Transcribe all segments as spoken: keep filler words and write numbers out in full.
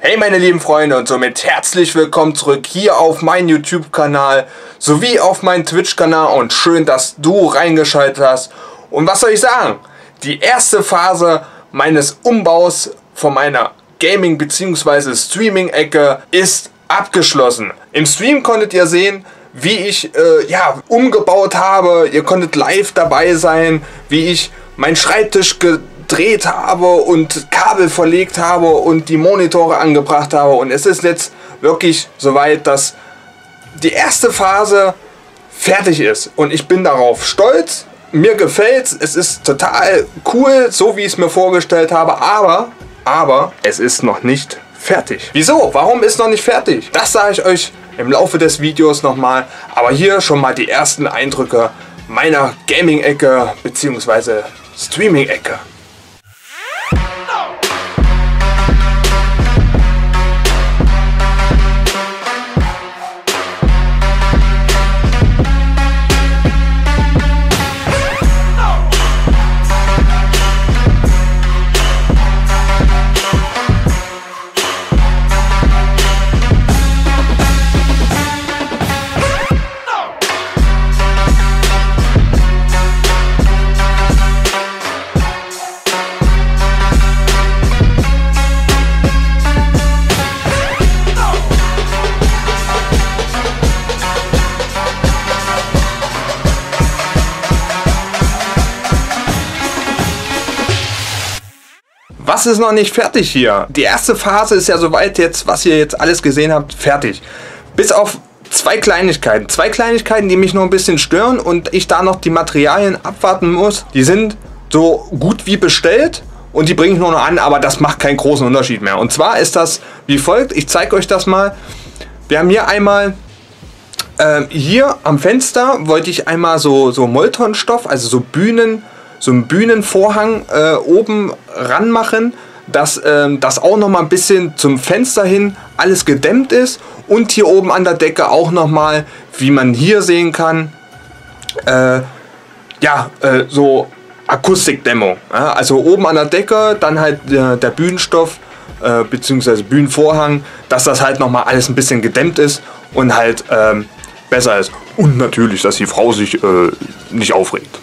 Hey meine lieben Freunde und somit herzlich willkommen zurück hier auf meinen YouTube-Kanal sowie auf meinen Twitch-Kanal und schön, dass du reingeschaltet hast. Und was soll ich sagen? Die erste Phase meines Umbaus von meiner Gaming- bzw. Streaming-Ecke ist abgeschlossen. Im Stream konntet ihr sehen, wie ich äh, ja, umgebaut habe. Ihr konntet live dabei sein, wie ich meinen Schreibtisch gedreht habe und Kabel verlegt habe und die Monitore angebracht habe. Und es ist jetzt wirklich soweit, dass die erste Phase fertig ist. Und ich bin darauf stolz. Mir gefällt's. Es ist total cool, so wie ich es mir vorgestellt habe. Aber, aber es ist noch nicht fertig. Wieso? Warum ist noch nicht fertig? Das sage ich euch im Laufe des Videos nochmal. Aber hier schon mal die ersten Eindrücke meiner Gaming-Ecke bzw. Streaming-Ecke. Was ist noch nicht fertig hier? Die erste Phase ist ja soweit jetzt, was ihr jetzt alles gesehen habt, fertig. Bis auf zwei Kleinigkeiten. Zwei Kleinigkeiten, die mich noch ein bisschen stören und ich da noch die Materialien abwarten muss. Die sind so gut wie bestellt und die bringe ich nur noch an, aber das macht keinen großen Unterschied mehr. Und zwar ist das wie folgt. Ich zeige euch das mal. Wir haben hier einmal, äh, hier am Fenster wollte ich einmal so, so Moltonstoff, also so Bühnen, so einen Bühnenvorhang äh, oben ranmachen, dass ähm, das auch noch mal ein bisschen zum Fenster hin alles gedämmt ist und hier oben an der Decke auch noch mal, wie man hier sehen kann, äh, ja, äh, so Akustikdämmung. Ja? Also oben an der Decke, dann halt äh, der Bühnenstoff äh, bzw. Bühnenvorhang, dass das halt noch mal alles ein bisschen gedämmt ist und halt ähm, besser ist. Und natürlich, dass die Frau sich äh, nicht aufregt.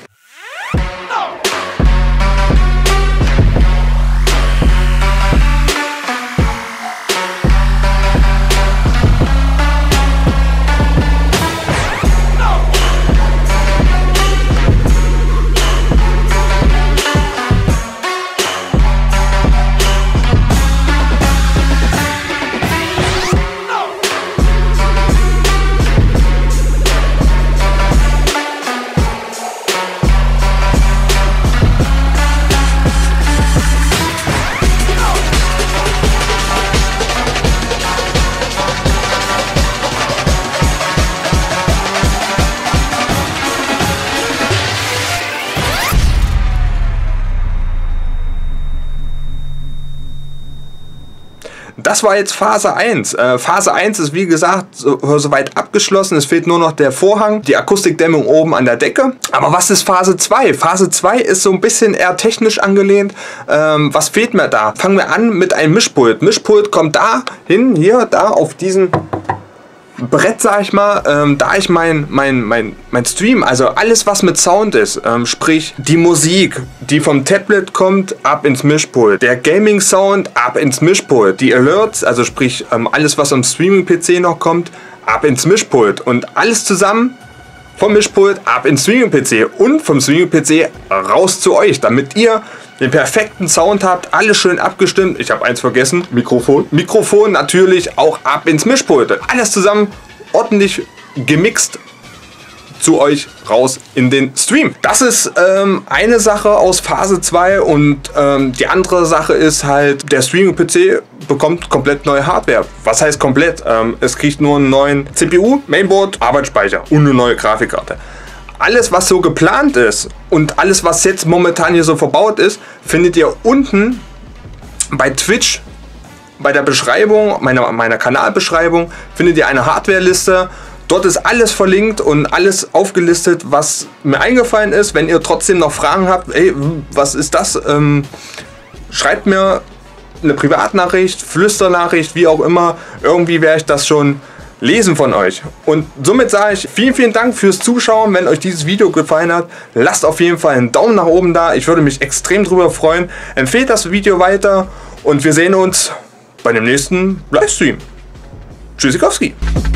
Das war jetzt Phase eins. Äh, Phase eins ist wie gesagt so, soweit abgeschlossen. Es fehlt nur noch der Vorhang, die Akustikdämmung oben an der Decke. Aber was ist Phase zwei? Phase zwei ist so ein bisschen eher technisch angelehnt. Ähm, was fehlt mir da? Fangen wir an mit einem Mischpult. Mischpult kommt da hin, hier, da auf diesen Brett, sag ich mal, ähm, da ich mein, mein, mein, mein Stream, also alles was mit Sound ist, ähm, sprich die Musik, die vom Tablet kommt, ab ins Mischpult, der Gaming Sound, ab ins Mischpult, die Alerts, also sprich ähm, alles was am Streaming-P C noch kommt, ab ins Mischpult und alles zusammen vom Mischpult ab ins Streaming-P C und vom Streaming-P C raus zu euch, damit ihr den perfekten Sound habt, alles schön abgestimmt. Ich habe eins vergessen, Mikrofon. Mikrofon natürlich auch ab ins Mischpult. Alles zusammen ordentlich gemixt zu euch raus in den Stream. Das ist ähm, eine Sache aus Phase zwei und ähm, die andere Sache ist halt, der Streaming-P C bekommt komplett neue Hardware. Was heißt komplett? Ähm, es kriegt nur einen neuen C P U, Mainboard, Arbeitsspeicher und eine neue Grafikkarte. Alles, was so geplant ist und alles, was jetzt momentan hier so verbaut ist, findet ihr unten bei Twitch, bei der Beschreibung, meiner, meiner Kanalbeschreibung, findet ihr eine Hardware-Liste. Dort ist alles verlinkt und alles aufgelistet, was mir eingefallen ist. Wenn ihr trotzdem noch Fragen habt, ey, was ist das? Ähm, schreibt mir eine Privatnachricht, Flüsternachricht, wie auch immer. Irgendwie werde ich das schon lesen von euch. Und somit sage ich vielen, vielen Dank fürs Zuschauen. Wenn euch dieses Video gefallen hat, lasst auf jeden Fall einen Daumen nach oben da. Ich würde mich extrem drüber freuen. Empfehlt das Video weiter und wir sehen uns bei dem nächsten Livestream. Tschüssikowski.